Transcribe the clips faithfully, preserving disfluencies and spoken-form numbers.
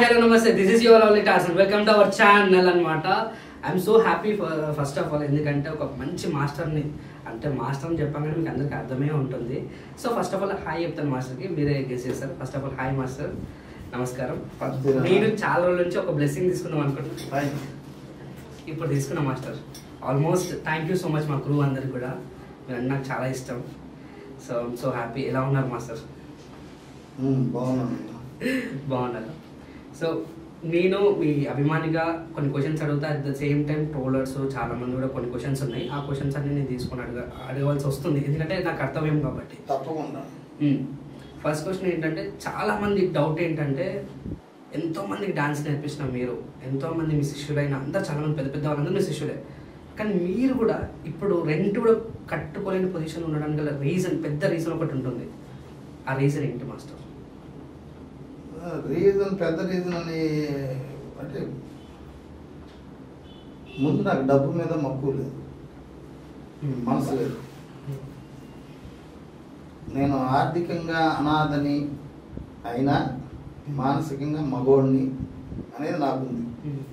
hello, namaste. This is your only Tarzan. Welcome to our channel అనమాట. I'm so happy first of all, ఎందుకంటే ఒక మంచి మాస్టర్ని, అంటే మాస్టర్ అని చెప్పగానే మీకు అందరికీ అర్థమే ఉంటుంది. So first of all hi చెప్తాను మాస్టర్కి, మీరే గెస్ చేస్తారు. First of all hi master, నమస్కారం. నేను చాలా రోజుల నుంచి ఒక బ్లెస్సింగ్ తీసుకుందాం అనుకుంటున్నాను, ఇప్పుడు తీసుకున్నా master. Almost thank you so much మా క్రూ అందరికి కూడా, మీరు నాకు చాలా ఇష్టం. So so happy. ఎలా ఉన్నారు మాస్టర్? బాగున్నాను. బాగున్నారు. సో నేను మీ అభిమానిగా కొన్ని క్వశ్చన్స్ అడుగుతా, at the same time trollers చాలా మంది కూడా కొన్ని క్వశ్చన్స్ ఉన్నాయి. ఆ క్వశ్చన్స్ అన్ని నేను తీసుకొని అడగ అడగవలసి వస్తుంది, ఎందుకంటే నాకు కర్తవ్యం కాబట్టి. తప్పకుండా. ఫస్ట్ క్వశ్చన్ ఏంటంటే, చాలా మంది డౌట్ ఏంటంటే, ఎంతో మందికి డాన్స్ నేర్పించిన మీరు, ఎంతో మంది మీ శిష్యులైన అందరూ, చాలా మంది పెద్ద పెద్ద వాళ్ళందరూ మీ శిష్యులే, కానీ మీరు కూడా ఇప్పుడు రెంట్ కూడా కట్టుకోలేని పొజిషన్ ఉండడానికి గల రీజన్, పెద్ద రీజన్ ఒకటి ఉంటుంది. ఆ రీజన్ ఏంటి మాస్టర్? రీజన్ పెద్ద రీజన్ అని అంటే, ముందు నాకు డబ్బు మీద మక్కువ లేదు, మనసు లేదు. నేను ఆర్థికంగా అనాథని అయినా మానసికంగా మగోడిని అనేది నాకుంది.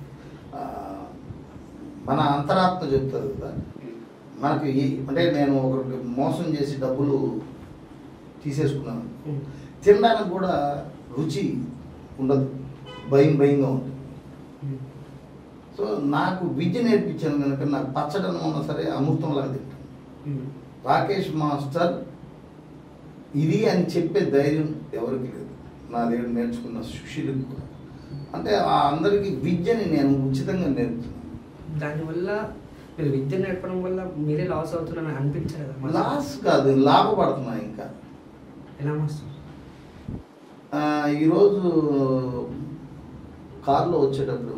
మన అంతరాత్మ చెప్తుంది కదా మనకి. అంటే నేను ఒకరికి మోసం చేసి డబ్బులు తీసేసుకున్నాను, తినడానికి కూడా రుచి ఉండదు, భయం భయంగా ఉంటుంది. సో నాకు విద్య నేర్పించాను కనుక నాకు పచ్చడనం ఉన్నా సరే అమృతంలాగా తింటాను. రాకేష్ మాస్టర్ ఇది అని చెప్పే ధైర్యం ఎవరికి లేదు, నా దగ్గర నేర్చుకున్న శిష్యులకు కూడా. అంటే ఆ అందరికీ విద్యని నేను ఉచితంగా నేర్పుతున్నాను. దానివల్ల మీరు విద్య నేర్పడం వల్ల మీరే లాస్ అవుతున్నారని అనిపించలేదా? లాస్ కాదు, లాభపడుతున్నా. ఇంకా ఎలా మాస్టర్? ఈరోజు కారులో వచ్చేటప్పుడు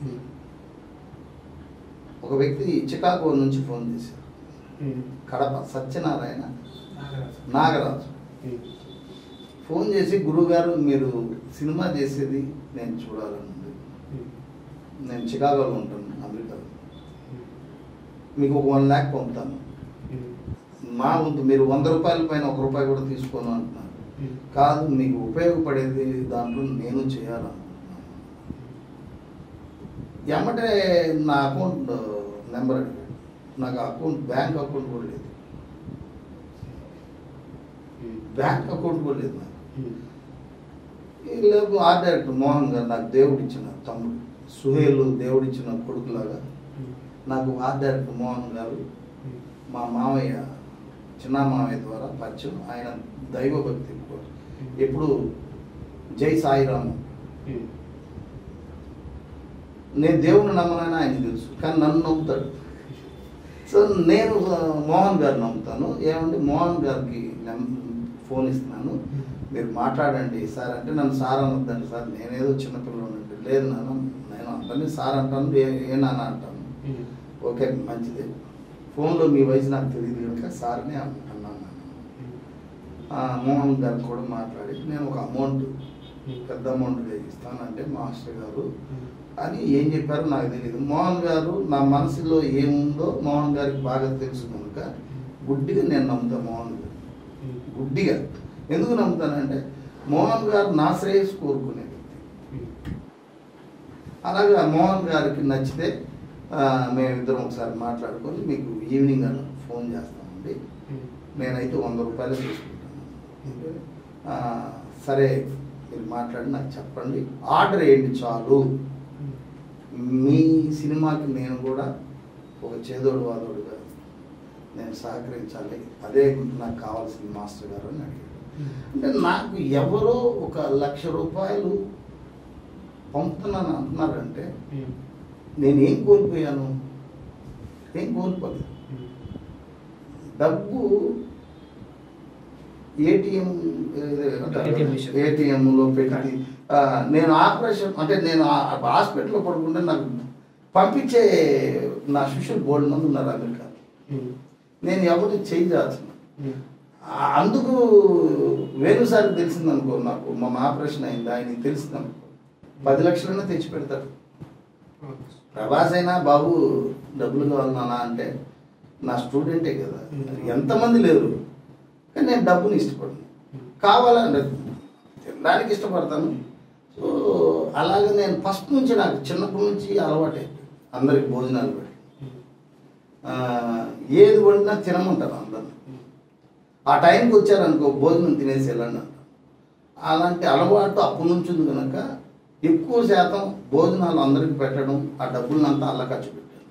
ఒక వ్యక్తి చికాగో నుంచి ఫోన్ చేశారు, కడప సత్యనారాయణ నాగరాజు. ఫోన్ చేసి, గురువుగారు మీరు సినిమా చేసేది నేను చూడాలని ఉంది, నేను చికాగోలో ఉంటాను అమెరికాలో, మీకు ఒక వన్ ల్యాక్ పంపుతాను, మా వంతు మీరు వంద రూపాయల పైన ఒక రూపాయి కూడా తీసుకోను అంటున్నారు. కాదు, మీకు ఉపయోగపడేది దాంట్లో నేను చేయాలనుకుంటున్నాను. ఏమంటే నా అకౌంట్ నెంబర్ అడిగాడు. నాకు అకౌంట్, బ్యాంక్ అకౌంట్ కూడా లేదు, బ్యాంక్ అకౌంట్ కూడా లేదు నాకు. లేదు, ఆర్ట్ డైరెక్టర్ మోహన్ గారు నాకు దేవుడు ఇచ్చిన తమ్ముడు, సుహేలు దేవుడు ఇచ్చిన కొడుకులాగా నాకు ఆర్ట్ డైరెక్టర్ మోహన్ గారు, మా మామయ్య చిన్న మామయ్య ద్వారా పరిచయం. ఆయన దైవభక్తి ఎక్కువ, ఎప్పుడు జై సాయిరాము. నేను దేవుని నమ్మనని ఆయన తెలుసు, కానీ నన్ను నమ్ముతాడు. సో నేను మోహన్ గారు నమ్ముతాను. ఏమంటే మోహన్ గారికి ఫోన్ ఇస్తున్నాను, మీరు మాట్లాడండి సార్ అంటే, నన్ను సార్ అనొద్దండి సార్, నేనేదో చిన్నపిల్లలు అంటే, లేదు నాన్న నేను అందరినీ సార్ అంటాను, ఏ ఏ నాన్న అంటాను. ఓకే మంచిది, ఫోన్లో మీ వయసు నాకు తెలియదు కనుక సార్ని అన్నాను. మోహన్ గారు కూడా మాట్లాడి, నేను ఒక అమౌంట్, పెద్ద అమౌంట్ ఇస్తానంటే మాస్టర్ గారు అని ఏం చెప్పారో నాకు తెలియదు. మోహన్ గారు నా మనసులో ఏముందో మోహన్ గారికి బాగా తెలుసు కనుక గుడ్డిగా నేను నమ్ముతాను మోహన్ గారు, గుడ్డిగా. ఎందుకు నమ్ముతానంటే మోహన్ గారు నా శ్రేయస్సు కోరుకునే వ్యక్తి. అలాగే మోహన్ గారికి నచ్చితే మేమిద్దరం ఒకసారి మాట్లాడుకొని మీకు ఈవినింగ్ అని ఫోన్ చేస్తామండి, నేనైతే వంద రూపాయలు తీసుకుంటాను. సరే మీరు మాట్లాడి నాకు చెప్పండి, ఆర్డర్ ఏంటి చాలు, మీ సినిమాకి నేను కూడా ఒక చేదోడు వాదోడుగా నేను సహకరించాలి, అదే నాకు కావాల్సింది మాస్టర్ గారు అని అడిగాడు. అంటే నాకు ఎవరో ఒక లక్ష రూపాయలు పంపుతున్నాను అంటున్నారంటే నేనేం కోల్పోయాను? ఏం కోల్పోలేదు. డబ్బు ఏటీఎం ఏటీఎంలో పెట్టి నేను ఆపరేషన్, అంటే నేను హాస్పిటల్లో పడుకుంటే నాకు పంపించే నా శిష్యులు బోర్డు మంది ఉన్నారు అమెరికా, నేను ఎవరు చేయాల్సిన. అందుకు వేణుసారికి తెలిసిందనుకో, నాకు మా ఆపరేషన్ అయింది, ఆయనకి తెలిసిందనుకో పది లక్షలైనా తెచ్చి పెడతాడు. ప్రభాస్ అయినా బాబు డబ్బులు కావాలన్నా అంటే నా స్టూడెంటే కదా, ఎంతమంది లేరు, కానీ నేను డబ్బుని ఇష్టపడను. కావాలంటే తినడానికి ఇష్టపడతాను, సో అలాగే నేను ఫస్ట్ నుంచి నాకు చిన్నప్పటి నుంచి అలవాటే అందరికి భోజనాలు పెట్టి ఏది వండినా తినమంటారు అందరిని. ఆ టైంకి వచ్చారనుకో భోజనం తినేసి వెళ్ళండి అంటారు. అలాంటి అలవాటు అప్పటి నుంచి ఉంది కనుక ఎక్కువ శాతం భోజనాలు అందరికి పెట్టడం, ఆ డబ్బులను అంతా అల్ల ఖర్చు పెట్టాను.